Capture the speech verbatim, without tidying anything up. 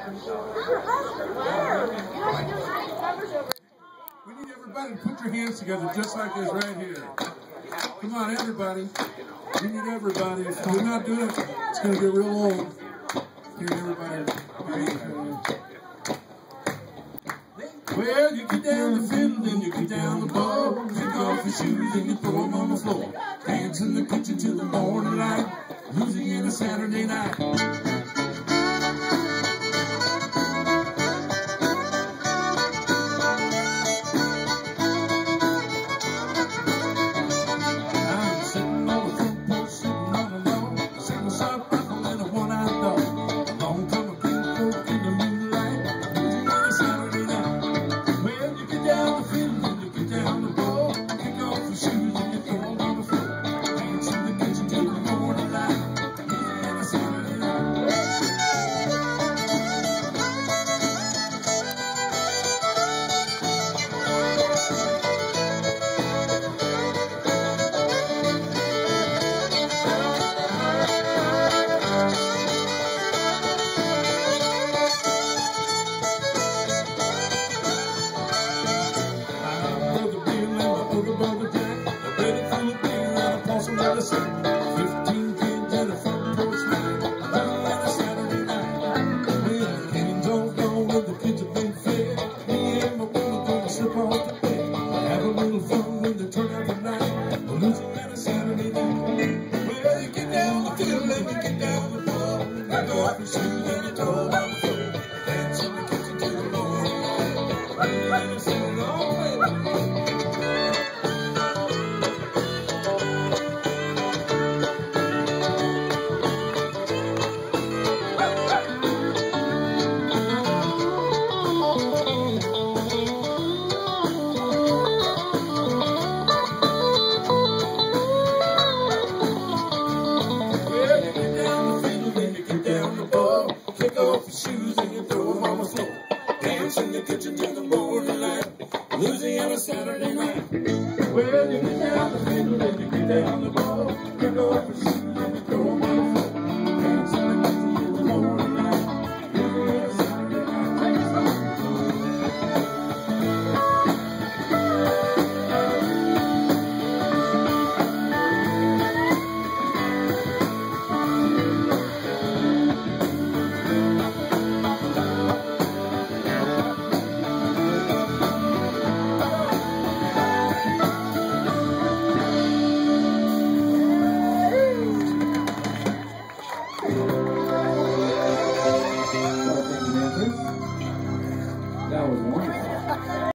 We need everybody to put your hands together just like this right here. Come on, everybody. We need everybody. If we're not doing it, it's going to get real old. Here, everybody. Well, you get down the fiddle and you get down the ball. Take off your shoes and you throw them on the floor. Dance in the kitchen till the morning light. Louisiana Saturday night. I'm sitting on the front porch, sitting on the lawn. Sitting sharp rifle and a one-eyed dog. Along come a big folk in the moonlight. Louisiana Saturday night. Well, you get down the fiddle and you get down the ball. Kick off your shoes and you throw them on the floor. Dance in the kitchen till the morning light. Louisiana Saturday night. Fifteen kids at a front porch night, on a Saturday night. Well, the game's all gone and the kids have been fed. Me and my woman gonna slip off the bed. Have a little fun when they turn out the night. We're losing on a Saturday night. Well, you get down the fiddle and you get down the ball. You go off your shoes and you throw them on the floor. Dance in the kitchen till the morning light. And it's a long way. Take off your shoes and you throw them on the floor. Dance in the kitchen till the morning light. Louisiana Saturday night. Well, you get down the fiddle and you get down the ball. Take off your shoes and you throw them on the floor. Dance in the kitchen till the morning light. Louisiana Saturday night. Take it slow. That was wonderful.